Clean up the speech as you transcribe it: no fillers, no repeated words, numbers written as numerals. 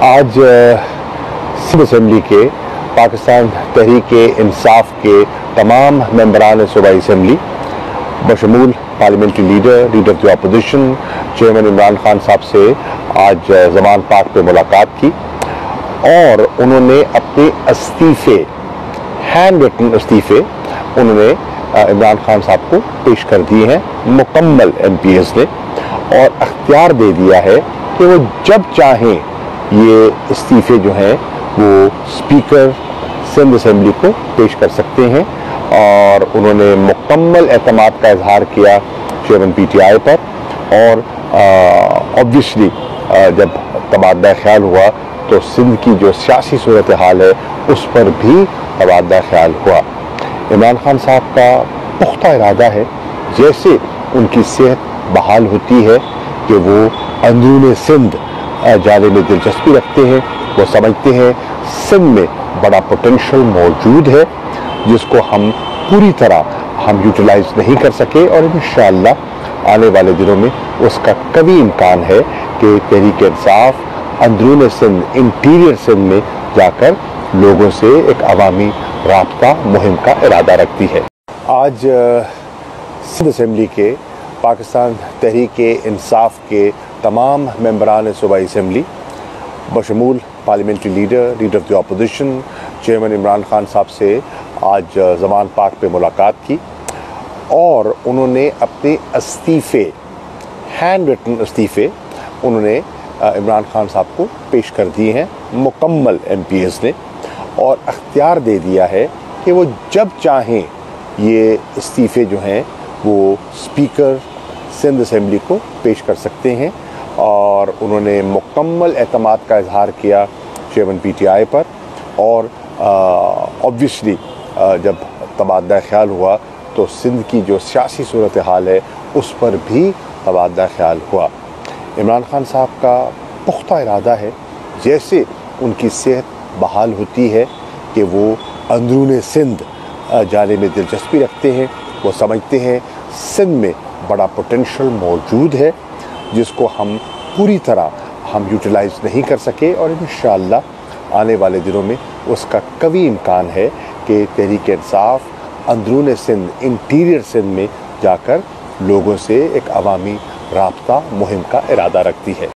आज सिंध असम्बली के पाकिस्तान तहरीक इंसाफ के तमाम मेंबरान सूबाई असम्बली बशमूल parliamentary leader of the opposition chairman Imran Khan साहब से आज ज़मान पाक पे मुलाकात की और उन्होंने अपने इस्तीफ़े हैंड रिटन इस्तीफ़े उन्होंने इमरान खान साहब को पेश कर दिए हैं मुकम्मल MPs ने और अख्तियार दे दिया है कि वो जब चाहें ये इस्तीफ़े जो हैं वो स्पीकर सिंध असम्बली को पेश कर सकते हैं। और उन्होंने मुकम्मल एतमाद का इजहार किया चेयरमैन PTI पर और ऑब्वियसली जब तबादला ख्याल हुआ तो सिंध की जो सियासी सूरत हाल है उस पर भी तबादला ख्याल हुआ। इमरान खान साहब का पुख्ता इरादा है जैसे उनकी सेहत बहाल होती है कि वो अंदरून सिंध जाने में दिलचस्पी रखते हैं। वो समझते हैं सिंध में बड़ा पोटेंशियल मौजूद है जिसको हम पूरी तरह यूटिलाइज नहीं कर सके और इंशाअल्लाह आने वाले दिनों में उसका कभी इम्कान है कि तहरीक इंसाफ अंदरून सिंध इंटीरियर सिंध में जाकर लोगों से एक अवामी राब्ता मुहिम का इरादा रखती है। आज सिंध असम्बली के पाकिस्तान तहरीक इंसाफ के तमाम मेंबरान सूबाई असम्बली बशमूल parliamentary leader of the opposition chairman Imran Khan साहब से आज ज़मान पाक पे मुलाकात की और उन्होंने अपने इस्तीफ़े हैंड रिटन इस्तीफ़े उन्होंने इमरान खान साहब को पेश कर दिए हैं मुकम्मल MPs ने और अख्तियार दे दिया है कि वो जब चाहें ये इस्तीफ़े जो हैं वो स्पीकर सिंध असम्बली को पेश कर सकते हैं। और उन्होंने मुकम्मल एतमाद का इजहार किया चेयरमैन PTI पर और ऑब्वियसली जब तबादला ख्याल हुआ तो सिंध की जो सियासी सूरत हाल है उस पर भी तबादला ख्याल हुआ। इमरान खान साहब का पुख्ता इरादा है जैसे उनकी सेहत बहाल होती है कि वो अंदरून सिंध जाने में दिलचस्पी रखते हैं। वो समझते हैं सिंध में बड़ा पोटेंशियल मौजूद है जिसको हम पूरी तरह यूटिलाइज नहीं कर सके और इंशाअल्लाह आने वाले दिनों में उसका कभी इम्कान है कि तहरीक इंसाफ अंदरून सिंध इंटीरियर सिंध में जाकर लोगों से एक अवामी राब्ता मुहिम का इरादा रखती है।